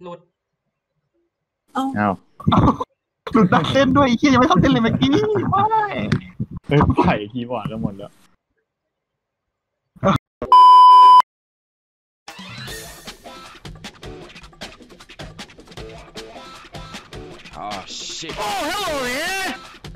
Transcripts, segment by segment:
หลุดเอ้าหลุดนักเต้นด้วยไอ้เหี้ยยังไม่ทำเต้นเลยเมื่อกี้ไม่ปล่อยคีย์บอร์ดแล้วหมดแล้ว Oh shit. Oh, hello there!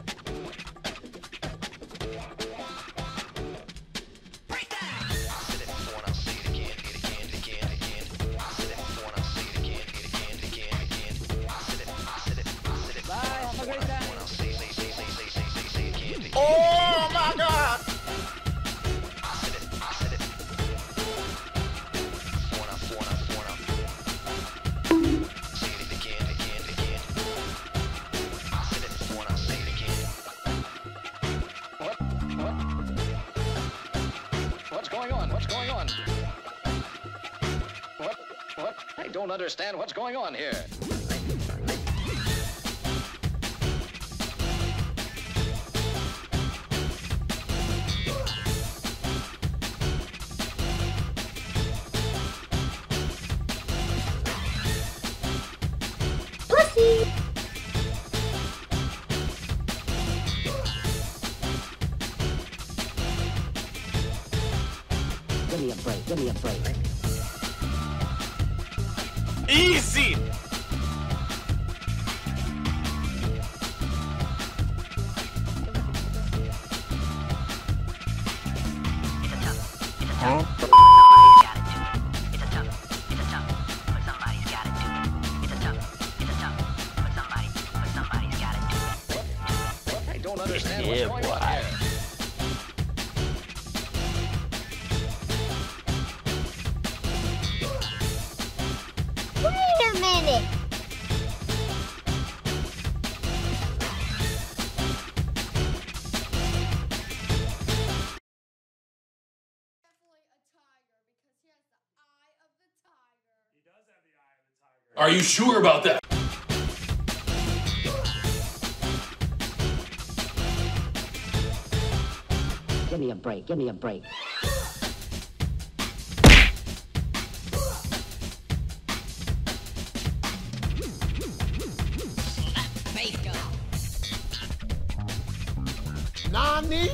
Oh my God! What's going on? What's going on? What? I don't understand what's going on here. Give me a break. Give me a break. Easy! I don't understand what's going on here. Wait a minute! Are you sure about that? Give me a break. Give me a break. Nani?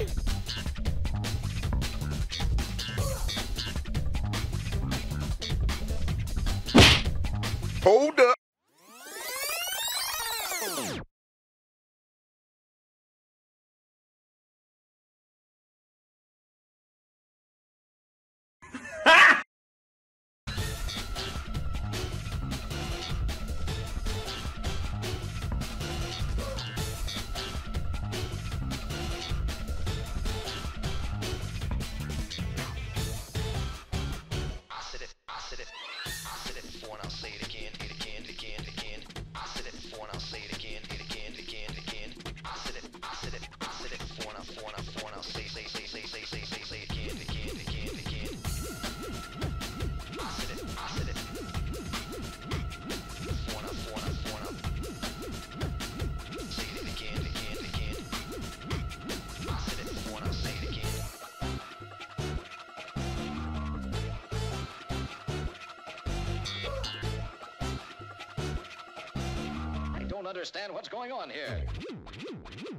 Hold up. I don't understand what's going on here.